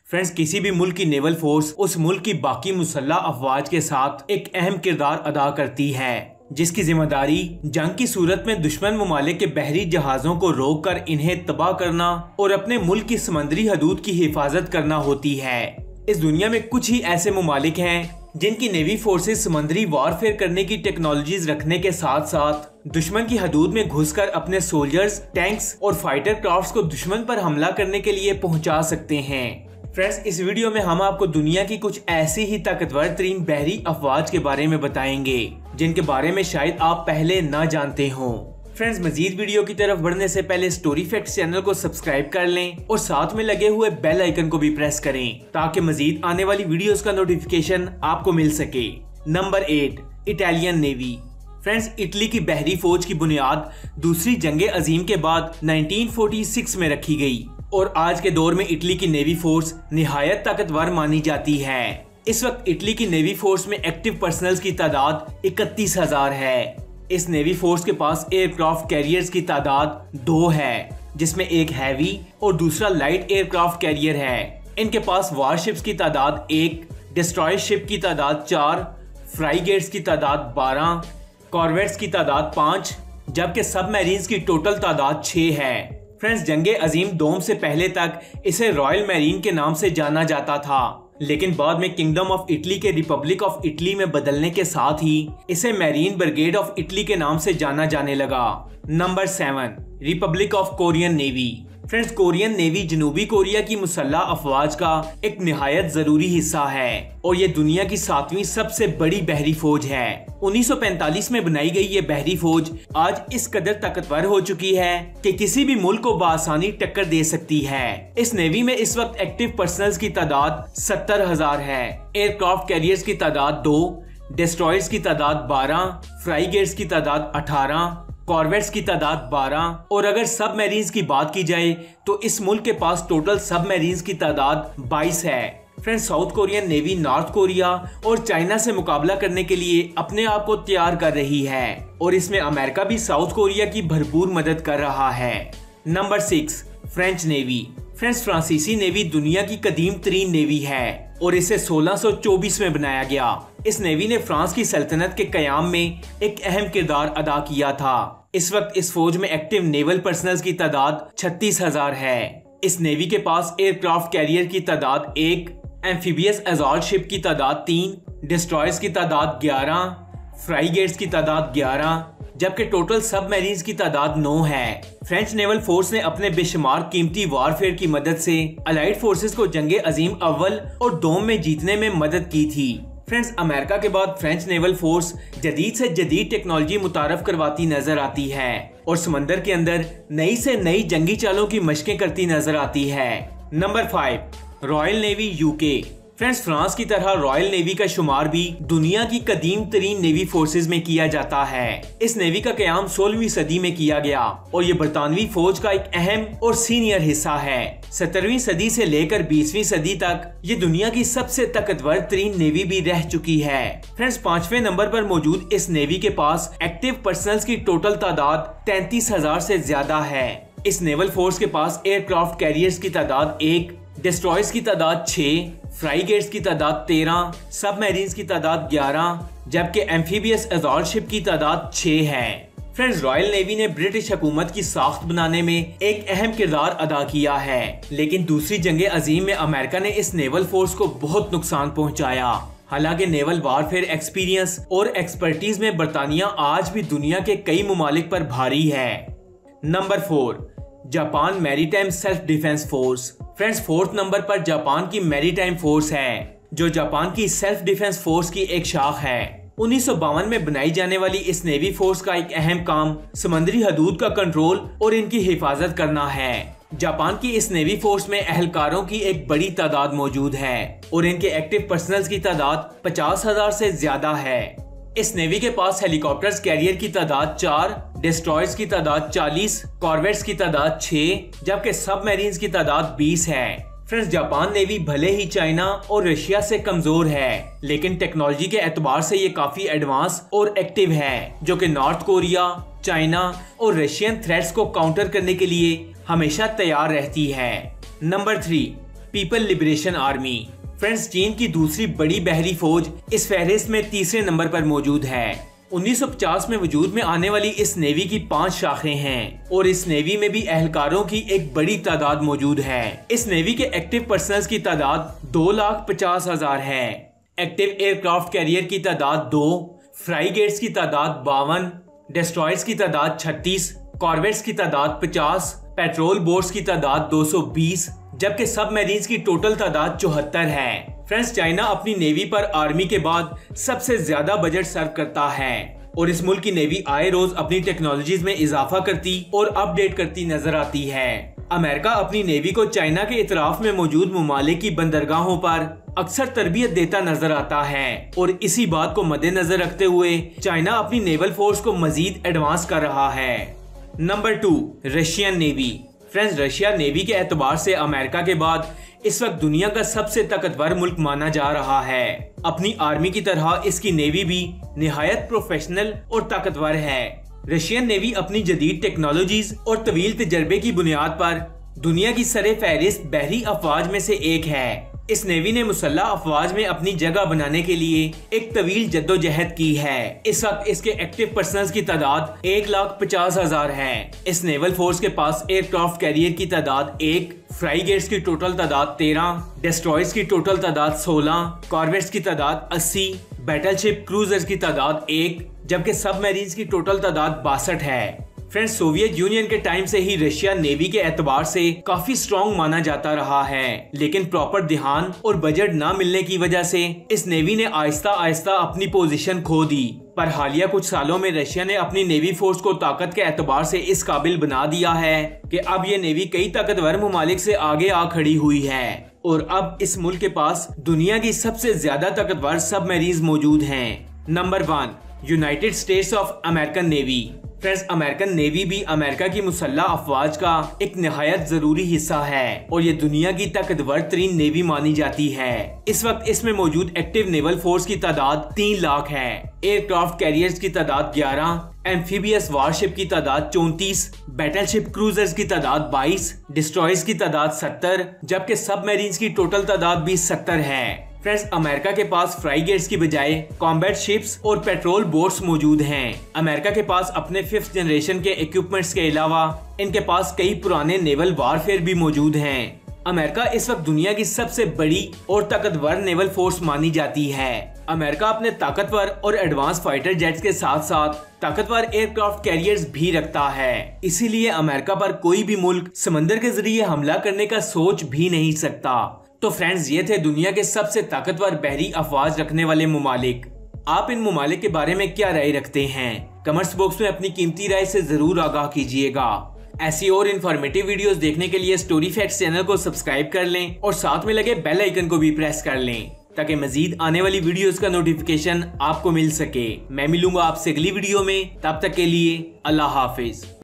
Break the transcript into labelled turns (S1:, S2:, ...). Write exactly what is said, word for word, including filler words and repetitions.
S1: Friends, किसी भी मुल्क की नेवल फोर्स उस मुल्क की बाकी मुसल्लह अफवाज के साथ एक अहम किरदार अदा करती है, जिसकी जिम्मेदारी जंग की सूरत में दुश्मन ममालिक के बहरी जहाजों को रोककर इन्हें तबाह करना और अपने मुल्क की समंदरी हदूद की हिफाजत करना होती है। इस दुनिया में कुछ ही ऐसे ममालिक हैं जिनकी नेवी फोर्सेस समंदरी वारफेयर करने की टेक्नोलॉजीज रखने के साथ साथ दुश्मन की हदूद में घुसकर अपने सोल्जर्स, टैंक्स और फाइटर क्राफ्ट्स को दुश्मन पर हमला करने के लिए पहुंचा सकते हैं। फ्रेंड्स, इस वीडियो में हम आपको दुनिया की कुछ ऐसी ही ताकतवर तरीन बहरी अफवाज के बारे में बताएंगे जिनके बारे में शायद आप पहले न जानते हो। फ्रेंड्स, मजीद वीडियो की तरफ बढ़ने से पहले स्टोरी फैक्ट्स चैनल को सब्सक्राइब कर लें और साथ में लगे हुए बेल आइकन को भी प्रेस करें ताकि मजीद आने वाली वीडियोस का नोटिफिकेशन आपको मिल सके। Number eight, Italian navy. Friends, Italy की बहरी फौज की बुनियाद दूसरी जंग अजीम के बाद उन्नीस सौ छियालीस में रखी गई और आज के दौर में इटली की नेवी फोर्स निहायत ताकतवर मानी जाती है। इस वक्त इटली की नेवी फोर्स में एक्टिव पर्सनल्स की तादाद इकतीस हजार है। इस नेवी फोर्स के पास एयरक्राफ्ट कैरियर्स की तादाद दो है, जिसमें एक हैवी और दूसरा लाइट एयरक्राफ्ट कैरियर है। इनके पास वारशिप्स की तादाद एक, डिस्ट्रॉयर शिप की तादाद चार, फ्राइगेट्स की तादाद बारह, कॉर्वेट्स की तादाद पाँच, जबकि सबमरीन्स की टोटल तादाद छह है। फ्रेंड्स, जंगे अजीम दोम से पहले तक इसे रॉयल मैरीन के नाम से जाना जाता था, लेकिन बाद में किंगडम ऑफ इटली के रिपब्लिक ऑफ इटली में बदलने के साथ ही इसे मैरीन ब्रिगेड ऑफ इटली के नाम से जाना जाने लगा। Number seven, republic of Korean navy. Friends, Korean navy जनूबी कोरिया की मुसल्लह अफवाज का एक निहायत जरूरी हिस्सा है और ये दुनिया की सातवीं सबसे बड़ी बहरी फौज है। उन्नीस सौ पैंतालीस में बनाई गई ये बहरी फौज आज इस कदर ताकतवर हो चुकी है कि किसी भी मुल्क को बासानी टक्कर दे सकती है। इस नेवी में इस वक्त एक्टिव पर्सनल्स की तादाद सत्तर हजार है, एयरक्राफ्ट कैरियर्स की तादाद दो, डिस्ट्रॉयर्स की तादाद बारह, फ्राइगेट्स की तादाद अठारह, कॉर्वेट्स की तादाद बारह और अगर सबमरीन्स की बात की जाए तो इस मुल्क के पास टोटल सबमरीन्स की तादाद बाईस है। Friends, South Korean navy North Korea और चाइना से मुकाबला करने के लिए अपने आप को तैयार कर रही है और इसमें अमेरिका भी साउथ कोरिया की भरपूर मदद कर रहा है। Number six, French navy. Friends, फ्रांसीसी नेवी दुनिया की कदीम तरीन नेवी है और इसे सोलह सौ चौबीस में बनाया गया। इस नेवी ने फ्रांस की सल्तनत के कयाम में एक अहम किरदार अदा किया था। इस वक्त इस फौज में एक्टिव नेवल पर्सनल्स की तादाद छत्तीस हजार है। इस नेवी के पास एयरक्राफ्ट कैरियर की तादाद एक, एम्फीबियस असॉल्ट शिप की तादाद तीन, डिस्ट्रॉयर्स की तादाद ग्यारह, फ्राइगेट्स की तादाद ग्यारह, जबकि टोटल सबमरीन्स की तादाद नौ है। फ्रेंच नेवल फोर्स ने अपने बेशुमार कीमती वारफेयर की मदद से अलाइड फोर्सेस को जंगे अजीम अव्वल और दोम में जीतने में मदद की थी। फ्रेंड्स, अमेरिका के बाद फ्रेंच नेवल फोर्स जदीद से जदीद टेक्नोलॉजी मुतारफ करवाती नजर आती है और समंदर के अंदर नई से नई जंगी चालों की मशकें करती नजर आती है। Number five, royal navy UK. Friends, France की तरह रॉयल नेवी का शुमार भी दुनिया की कदीम तरीन नेवी फोर्सेज में किया जाता है। इस नेवी का कयाम सोलहवीं सदी में किया गया और ये बरतानवी फौज का एक अहम और सीनियर हिस्सा है। सत्रहवीं सदी से लेकर बीसवीं सदी तक ये दुनिया की सबसे ताकतवर तरीन नेवी भी रह चुकी है। फ्रेंड्स, पांचवें नंबर पर मौजूद इस नेवी के पास एक्टिव पर्सनल्स की टोटल तादाद तैंतीस हजार से ज्यादा है। इस नेवल फोर्स के पास एयरक्राफ्ट कैरियर्स की तादाद एक, डिस्ट्रॉयर्स की तादाद छह, फ्राइगेट्स की तादाद तेरह, सबमरीन्स की तादाद ग्यारह, जबकि एम्फीबियस असॉल्ट शिप की तादाद छह है। फ्रेंड्स, रॉयल नेवी ने ब्रिटिश हुकूमत की साख्त बनाने में एक अहम किरदार अदा किया है, लेकिन दूसरी जंग अजीम में अमेरिका ने इस नेवल फोर्स को बहुत नुकसान पहुंचाया। हालांकि नेवल वारफेयर एक्सपीरियंस और एक्सपर्टीज में बरतानिया आज भी दुनिया के कई ममालिक पर भारी है। Number four, Japan maritime self defence force. Friends, fourth number पर जापान की मैरीटाइम फोर्स है, जो जापान की सेल्फ डिफेंस फोर्स की एक शाख है। उन्नीस सौ बावन में बनाई जाने वाली इस नेवी फोर्स का एक अहम काम समंदरी हदूद का कंट्रोल और इनकी हिफाजत करना है। जापान की इस नेवी फोर्स में एहलकारों की एक बड़ी तादाद मौजूद है और इनके एक्टिव पर्सनल्स की तादाद पचास हजार से ज्यादा है। इस नेवी के पास हेलीकॉप्टर्स कैरियर की तादाद चार, डिस्ट्रॉयर्स की तादाद चालीस, कॉर्वेट्स की तादाद छह, जबकि सबमरीन्स की तादाद बीस है। फ्रेंड्स, जापान नेवी भले ही चाइना और रशिया से कमजोर है, लेकिन टेक्नोलॉजी के एतबार से ये काफी एडवांस और एक्टिव है, जो कि नॉर्थ कोरिया, चाइना और रशियन थ्रेट्स को काउंटर करने के लिए हमेशा तैयार रहती है। Number three, people liberation army. Friends, चीन की दूसरी बड़ी बहरी फौज इस फहरिस्त में तीसरे नंबर पर मौजूद है। उन्नीस सौ पचास में वजूद में आने वाली इस नेवी की पांच शाखें हैं और इस नेवी में भी एहलकारों की एक बड़ी तादाद मौजूद है। इस नेवी के एक्टिव पर्सनल्स की तादाद दो लाख पचास हजार है। एक्टिव एयरक्राफ्ट कैरियर की तादाद दो, फ्राइगेट्स की तादाद बावन, डिस्ट्रॉयर्स की तादाद छत्तीस, कॉर्वेट्स की तादाद पचास, पेट्रोल बोट्स की तादाद दो सौ बीस, जबकि सबमरीन्स की टोटल तादाद चौहत्तर है। फ्रेंड्स, चाइना अपनी नेवी पर आर्मी के बाद सबसे ज्यादा बजट सर्व करता है और इस मुल्क की नेवी आए रोज अपनी टेक्नोलॉजीज में इजाफा करती और अपडेट करती नजर आती है। अमेरिका अपनी नेवी को चाइना के इतराफ में मौजूद ममालिक की बंदरगाहों पर अक्सर तरबियत देता नजर आता है और इसी बात को मद्देनजर रखते हुए चाइना अपनी नेवल फोर्स को मजीद एडवांस कर रहा है। Number two, Russian navy. Friends, Russia navy के एतबार से अमेरिका के बाद इस वक्त दुनिया का सबसे ताकतवर मुल्क माना जा रहा है। अपनी आर्मी की तरह इसकी नेवी भी निहायत प्रोफेशनल और ताकतवर है। रशियन नेवी अपनी जदीद टेक्नोलॉजीज और तवील तजर्बे की बुनियाद पर दुनिया की सरे फहरिस्त बहरी अफवाज में से एक है। इस नेवी ने मुसल्लह अफवाज में अपनी जगह बनाने के लिए एक तवील जद्दोजहद की है। इस वक्त इसके एक्टिव पर्सनल्स की तादाद एक लाख पचास हजार है। इस नेवल फोर्स के पास एयरक्राफ्ट कैरियर की तादाद एक, फ्राइगेट्स की टोटल तादाद तेरह, डिस्ट्रॉयर्स की टोटल तादाद सोलह, कॉर्वेट्स की तादाद अस्सी, बैटलशिप क्रूजर्स की तादाद एक, जबकि सबमरीन्स की टोटल तादाद बासठ है। फ्रेंड्स, सोवियत यूनियन के टाइम से ही रशिया नेवी के एतबार से काफी स्ट्रॉन्ग माना जाता रहा है, लेकिन प्रॉपर ध्यान और बजट न मिलने की वजह से इस नेवी ने आहिस्ता आहिस्ता अपनी पोजीशन खो दी। पर हालिया कुछ सालों में रशिया ने अपनी नेवी फोर्स को ताकत के एतबार से इस काबिल बना दिया है कि अब ये नेवी कई ताकतवर ममालिक से आगे आ खड़ी हुई है और अब इस मुल्क के पास दुनिया की सबसे ज्यादा ताकतवर सबमरीन्स मौजूद हैं। Number one, United States of American navy. Friends, American navy भी अमेरिका की मुसल्लह अफवाज का एक निहायत जरूरी हिस्सा है और ये दुनिया की ताकतवर तरीन नेवी मानी जाती है। इस वक्त इसमें मौजूद एक्टिव नेवल फोर्स की तादाद तीन लाख है, एयरक्राफ्ट कैरियर्स की तादाद ग्यारह, एम्फीबियस वारशिप की तादाद चौंतीस, बैटलशिप क्रूजर्स की तादाद बाईस, डिस्ट्रॉयर्स की तादाद सत्तर, जबकि सबमरीन्स की टोटल तादाद भी सत्तर है। फ्रेंड्स, अमेरिका के पास फ्राइगेट्स की बजाय कॉम्बैट शिप्स और पेट्रोल बोट्स मौजूद हैं। अमेरिका के पास अपने फिफ्थ जनरेशन के इक्विपमेंट्स के अलावा इनके पास कई पुराने नेवल वारफेयर भी मौजूद हैं। अमेरिका इस वक्त दुनिया की सबसे बड़ी और ताकतवर नेवल फोर्स मानी जाती है। अमेरिका अपने ताकतवर और एडवांस फाइटर जेट्स के साथ साथ ताकतवर एयरक्राफ्ट कैरियर्स भी रखता है। इसीलिए अमेरिका पर कोई भी मुल्क समंदर के जरिए हमला करने का सोच भी नहीं सकता। तो फ्रेंड्स, ये थे दुनिया के सबसे ताकतवर बहरी अफवाज रखने वाले ममालिक। आप इन ममालिक के बारे में क्या राय रखते हैं? कमेंट्स बॉक्स में अपनी कीमती राय से जरूर आगाह कीजिएगा। ऐसी और इन्फॉर्मेटिव वीडियोस देखने के लिए स्टोरी फैक्ट्स चैनल को सब्सक्राइब कर लें और साथ में लगे बेल आइकन को भी प्रेस कर लें ताकि मजीद आने वाली वीडियोस का नोटिफिकेशन आपको मिल सके। मैं मिलूंगा आपसे अगली वीडियो में, तब तक के लिए अल्लाह हाफिज।